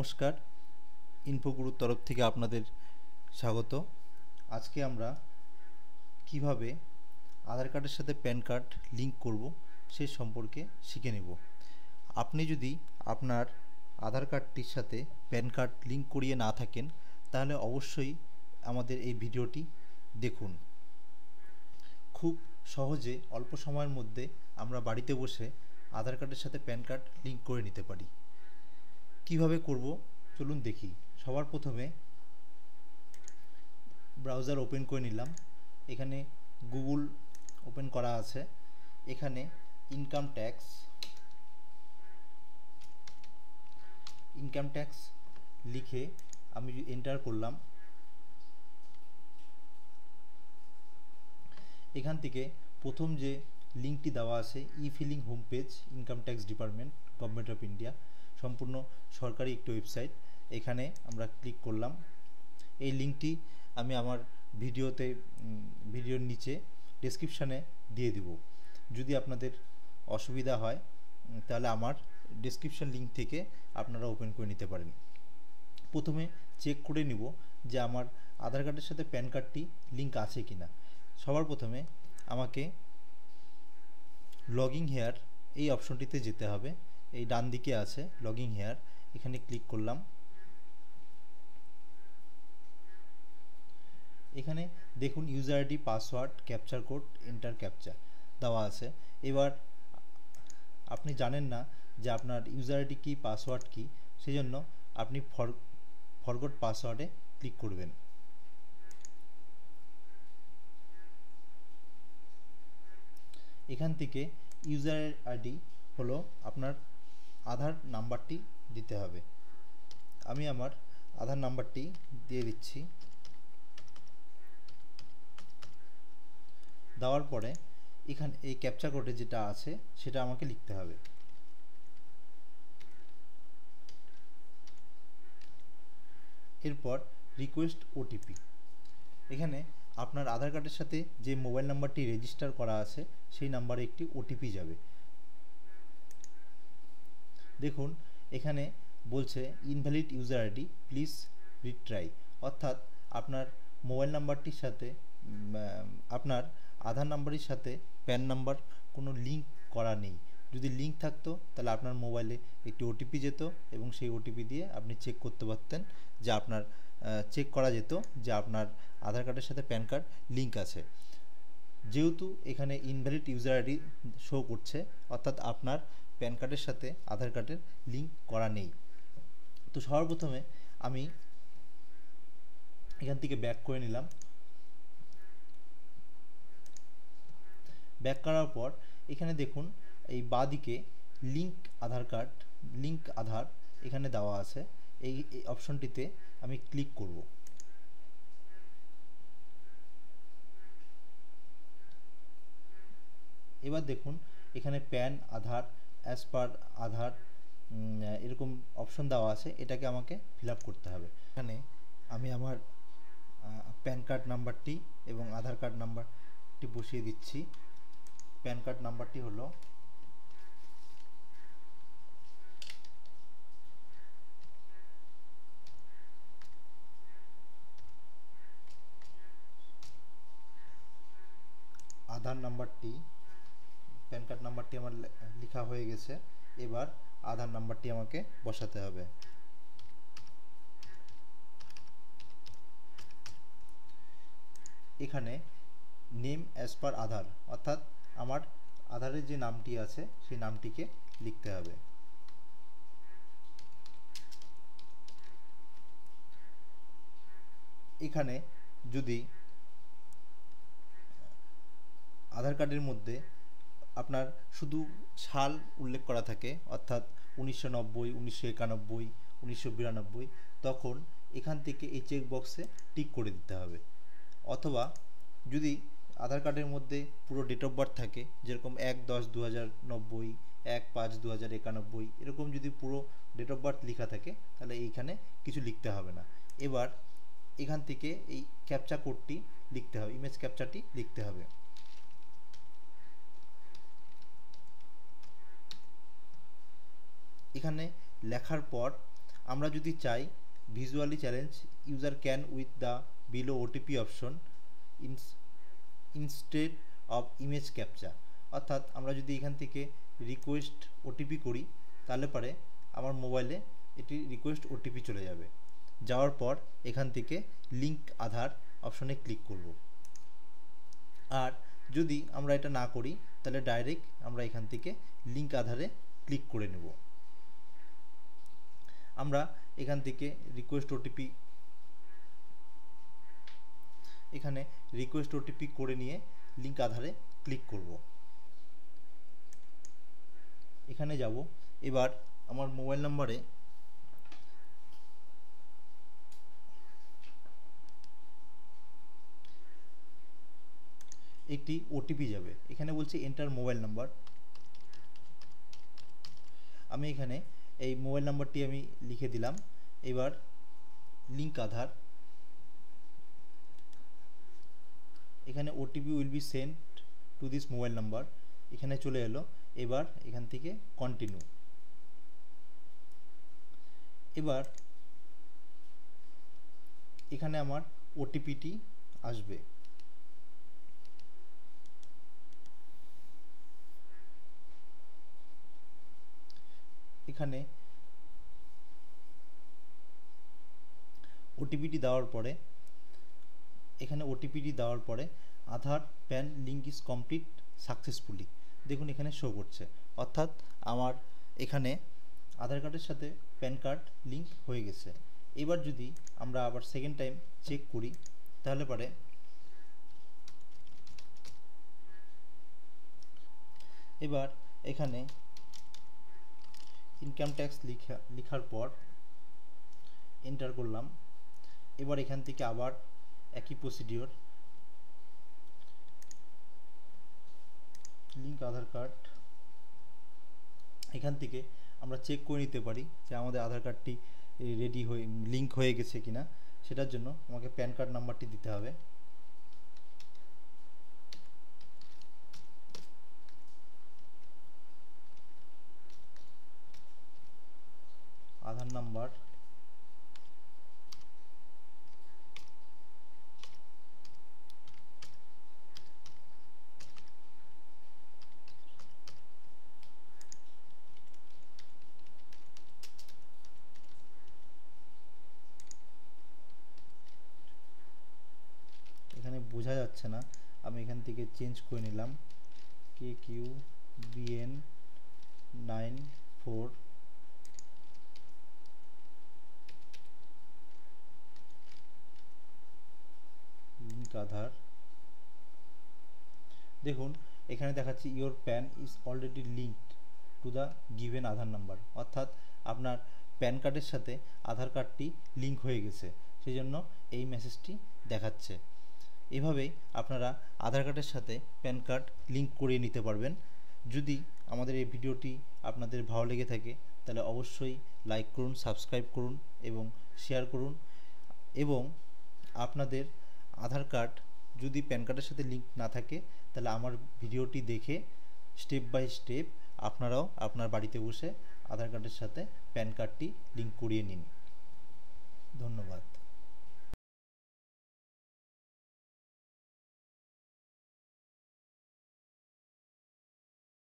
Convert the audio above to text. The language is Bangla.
নমস্কার, ইনফোগুরুর তরফ থেকে আপনাদের স্বাগত। আজকে আমরা কিভাবে আধার কার্ডের সাথে প্যান কার্ড লিঙ্ক করব সে সম্পর্কে শিখে নেব। আপনি যদি আপনার আধার কার্ডটির সাথে প্যান কার্ড লিঙ্ক করিয়ে না থাকেন তাহলে অবশ্যই আমাদের এই ভিডিওটি দেখুন। খুব সহজে অল্প সময়ের মধ্যে আমরা বাড়িতে বসে আধার কার্ডের সাথে প্যান কার্ড লিঙ্ক করে নিতে পারি। কিভাবে করব চলুন দেখি। সবার প্রথমে ব্রাউজার ওপেন করে নিলাম। এখানে গুগল ওপেন করা আছে। এখানে ইনকাম ট্যাক্স লিখে আমি এন্টার করলাম। এখান থেকে প্রথম যে লিঙ্কটি দেওয়া আছে e filing home page, income tax department, government of India, সম্পূর্ণ সরকারি একটি ওয়েবসাইট। এখানে আমরা ক্লিক করলাম। এই লিঙ্কটি আমি আমার ভিডিওর নিচে ডেসক্রিপশানে দিয়ে দিব। যদি আপনাদের অসুবিধা হয় তাহলে আমার ডেসক্রিপশান লিঙ্ক থেকে আপনারা ওপেন করে নিতে পারেন। প্রথমে চেক করে নিব যে আমার আধার কার্ডের সাথে প্যান কার্ডটি লিঙ্ক আছে কি না। সবার প্রথমে আমাকে লগইন হেয়ার এই অপশনটিতে যেতে হবে। এই ডান দিকে আছে লগইন হেয়ার, এখানে ক্লিক করলাম। এখানে দেখুন user ID, password, capture code, enter captcha দেওয়া আছে। এবার আপনি জানেন না যে আপনার ইউজার আইডি কী, পাসওয়ার্ড কী, সেই জন্য আপনি ফরগট পাসওয়ার্ডে ক্লিক করবেন। এখান থেকে ইউজার আইডি হলো আপনার আধার নাম্বারটি দিতে হবে। আমি আমার আধার নাম্বারটি দিয়ে দিচ্ছি। দেওয়ার পরে এখানে এই ক্যাপচা কোডে যেটা আছে সেটা আমাকে লিখতে হবে। এরপর রিকোয়েস্ট ওটিপি। এখানে আপনার আধার কার্ডের সাথে যে মোবাইল নাম্বারটি রেজিস্টার করা আছে সেই নাম্বারে একটি ওটিপি যাবে। দেখুন এখানে বলছে invalid user ID, please retry, অর্থাৎ আপনার মোবাইল নাম্বারটির সাথে আপনার আধার নাম্বারের সাথে প্যান নাম্বার কোনো লিঙ্ক করা নেই। যদি লিঙ্ক থাকতো তাহলে আপনার মোবাইলে একটি ওটিপি যেত এবং সেই ওটিপি দিয়ে আপনি চেক করতে পারতেন যে আপনার চেক করা যেত যে আপনার আধার কার্ডের সাথে প্যান কার্ড লিঙ্ক আছে। যেহেতু এখানে ইনভ্যালিড ইউজার আইডি শো করছে, অর্থাৎ আপনার প্যান কার্ডের সাথে আধার কার্ডের লিঙ্ক করা নেই। তো সর্বপ্রথমে আমি এখান থেকে ব্যাক করে নিলাম। ব্যাক করার পর এখানে দেখুন এই বাঁদিকে লিঙ্ক আধার এখানে দেওয়া আছে। এই অপশনটিতে আমি ক্লিক করব। এবার দেখুন এখানে প্যান, আধার, অ্যাজ পার আধার এরকম অপশন দেওয়া আছে। এটাকে আমাকে ফিল আপ করতে হবে। এখানে আমি আমার প্যান কার্ড নাম্বারটি এবং আধার কার্ড নাম্বারটি বসিয়ে দিচ্ছি। প্যান কার্ড নাম্বারটি হলো প্যান কার্ড নাম্বারটি আমার লেখা হয়ে গেছে। এবার আধার নাম্বারটি আমাকে বসাতে হবে। এখানে নেম অ্যাজ পার আধার, অর্থাৎ আমার আধারের যে নামটি আছে সেই নামটিকে লিখতে হবে। এখানে যদি আধার কার্ডের মধ্যে আপনার শুধু সাল উল্লেখ করা থাকে, অর্থাৎ 1990, 1991, 1992, তখন এখান থেকে এই চেক বক্সে টিক করে দিতে হবে। অথবা যদি আধার কার্ডের মধ্যে পুরো ডেট অফ বার্থ থাকে, যেরকম 1-10-2090, 1-5-2091, এরকম যদি পুরো ডেট অফ বার্থ লেখা থাকে তাহলে এইখানে কিছু লিখতে হবে না। এবার এখান থেকে এই ক্যাপচা কোডটি লিখতে হবে, ইমেজ ক্যাপচাটি লিখতে হবে। এখানে লেখার পর আমরা যদি চাই visually challenge user can with the below OTP option instead of image captcha, অর্থাৎ আমরা যদি এখান থেকে রিকোয়েস্ট ওটিপি করি তাহলে পরে আমার মোবাইলে এটি রিকোয়েস্ট ওটিপি চলে যাবে। যাওয়ার পর এখান থেকে লিঙ্ক আধার অপশনে ক্লিক করব। আর যদি আমরা এটা না করি তাহলে ডাইরেক্ট আমরা এখান থেকে লিঙ্ক আধারে ক্লিক করে নেব। আমরা এখান থেকে রিকোয়েস্ট ওটিপি করে নিয়ে লিঙ্ক আধারে ক্লিক করব। এখানে যাব। এবার আমার মোবাইল নম্বরে একটি ওটিপি যাবে। এখানে বলছে এন্টার মোবাইল নাম্বার। আমি এখানে এই মোবাইল নাম্বারটি আমি লিখে দিলাম। এবার লিঙ্ক আধার, এখানে OTP will be sent to this mobile number, এখানে চলে এলো। এবার এখান থেকে কন্টিনিউ। এবার এখানে আমার ওটিপিটি আসবে। এখানে ওটিপিটি দেওয়ার পরে Aadhaar PAN link is complete successfully, দেখুন এখানে শো করছে, অর্থাৎ আমার এখানে আধার কার্ডের সাথে প্যান কার্ড লিঙ্ক হয়ে গেছে। এবার যদি আমরা আবার সেকেন্ড টাইম চেক করি তাহলে পরে এবার এখানে ইনকাম ট্যাক্স লেখার পর এন্টার করলাম। এবার এখান থেকে আবার একই প্রসিডিওর, লিঙ্ক আধার কার্ড, এখান থেকে আমরা চেক করে নিতে পারি যে আমাদের আধার কার্ডটি রেডি হয়ে লিঙ্ক হয়ে গেছে কিনা। সেটার জন্য আমাকে প্যান কার্ড নাম্বারটি দিতে হবে। আধার নাম্বার, এখানে বোঝা যাচ্ছে না, আমি এখান থেকে চেঞ্জ করে নিলাম KQBN94 লিঙ্ক আধার। দেখুন এখানে দেখাচ্ছি your PAN is already linked to the given Aadhaar number, অর্থাৎ আপনার প্যান কার্ডের সাথে আধার কার্ডটি লিঙ্ক হয়ে গেছে, সেই জন্য এই মেসেজটি দেখাচ্ছে। এভাবেই আপনারা আধার কার্ডের সাথে প্যান কার্ড লিঙ্ক করিয়ে নিতে পারবেন। যদি আমাদের এই ভিডিওটি আপনাদের ভালো লেগে থাকে তাহলে অবশ্যই লাইক করুন, সাবস্ক্রাইব করুন এবং শেয়ার করুন। এবং আপনাদের আধার কার্ড যদি প্যান কার্ডের সাথে লিঙ্ক না থাকে তাহলে আমার ভিডিওটি দেখে স্টেপ বাই স্টেপ আপনারাও আপনার বাড়িতে বসে আধার কার্ডের সাথে প্যান কার্ডটি লিঙ্ক করিয়ে নিন। ধন্যবাদ।